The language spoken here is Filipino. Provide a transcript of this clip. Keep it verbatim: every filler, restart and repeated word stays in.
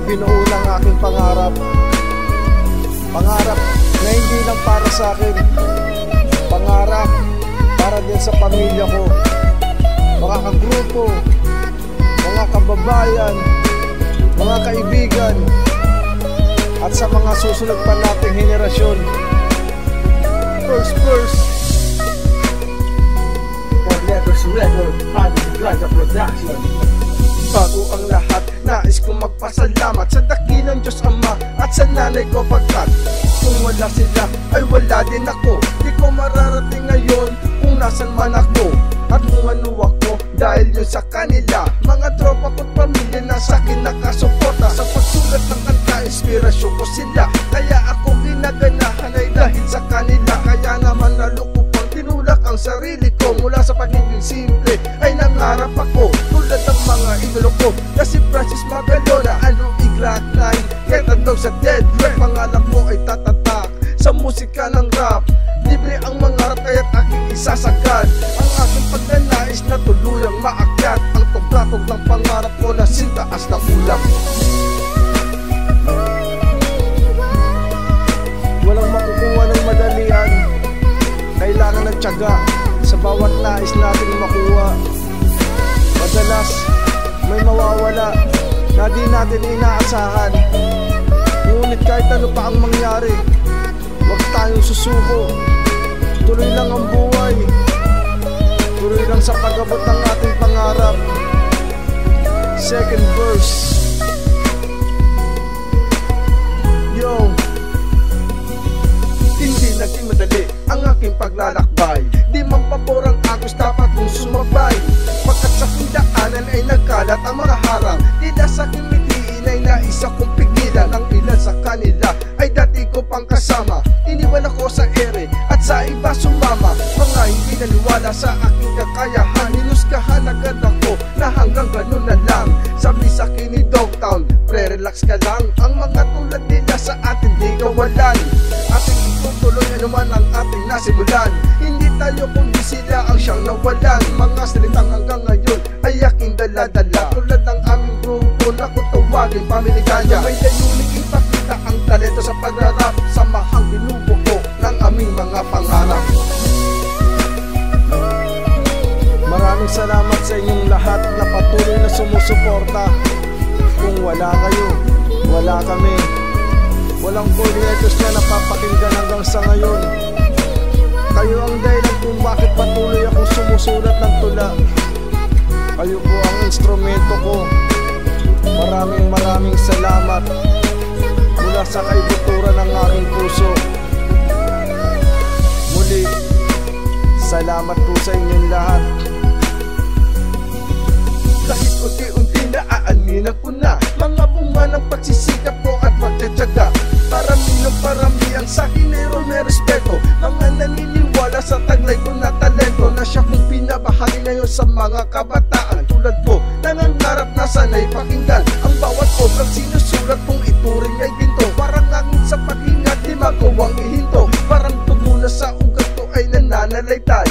binuo ng aking pangarap. Pangarap na hindi lang para sa akin, pangarap para din sa pamilya ko, mga kagrupo, mga kababayan, mga kaibigan, at sa mga susunod pa nating henerasyon. First, first Four letters record, Andy Plaza Production. Bago ang lahat, nais kong magpasalamat sa dakilang Diyos Ama at sa nanay ko, pagkat kung wala sila ay wala din ako. Di ko mararating ngayon kung nasan man ako at kung ano ako, dahil yun sa kanila. Mga tropa ko't pamilya na sa'kin nakasuporta. Sa pagsulat ng kanta, inspirasyon ko sila. Kaya ako ginaganahan ay dahil sa kanila. Kaya naman lalo ko pang tinulak ang sarili ko. Mula sa pagiging simple ay nangarap ako, tulad ng mga idolo ko na si Francis Magalona, ano Iglac Nine, kahit andog sa dead rap. Pangalan ko ay tatatak sa musika ng rap. Libre ang mangarap kaya't aking isasagad ang aking pagnanais na tuluyang maakyat ang tugtog ng pangarap ko na sintaas ng ulap. Walang makukuha ng madalian, kailangan ng tiyaga sa bawat nais nating makuha. Madalas may mawawala na di natin inaasahan, ngunit kahit ano pa ang mangyari, huwag tayong susuko. Tuloy lang ang buhay, tuloy lang sa pag-abot ng ating pangarap. Second verse. Yo, hindi naging madali ang aking paglalakbay. Di man pabor ang agos, dapat kong sumabay. Pagkat sa daanan ay nagkalat ang mga harang, di na sa aking mitiin ay naisa kong pigilan. Ang ilan sa kanila ay dati ko pang kasama, iniwan ako sa ere at sa iba sumama. Mga hindi naniwala sa aking kakayahan, niluskahan agad ako na hanggang ganun na lang. Sabi sa akin ni Dogtown, pre-relax ka lang, ang mga tulad nila sa atin di kawalan. Ating itutuloy anuman ang ating nasimulan, hindi tayo kundi sila ang siyang nawalan. Mga salitang hanggang ngayon ay aking dala-dala, tulad ng aming grupo na kung tawagin pamiligaya. May layuning ipakita ang talento sa pagrarap, samahang binubuo ng aming mga pangarap. Maraming salamat sa inyong lahat na patuloy na sumusuporta. Kung wala kayo, wala kami. Walang Polyeters na napapakinggan hanggang sa ngayon. Kayo ang dahilan kung bakit patuloy akong sumusulat ng tula. Kayo po ang instrumento ko. Maraming maraming salamat mula sa kaibuturan ng aking puso. Muli, salamat po sa inyong lahat. Kahit unti-unti na aaninag ko na mga bunga ng pagsisikap ko at pagtsatsaga. Parami ng parami ang sakin ay may respeto. Mga naniniwala sa taglay ko na talento, na siya kong pinabahagi ngayon sa mga kabataan tulad ko. Nangangarap na sana'y pakinggan ang bawat obrang sinusulat kong ituring ay ginto. Parang angin sa paghinga di magawang ihinto, parang tubo na sa ugat ko ay nananalaytay.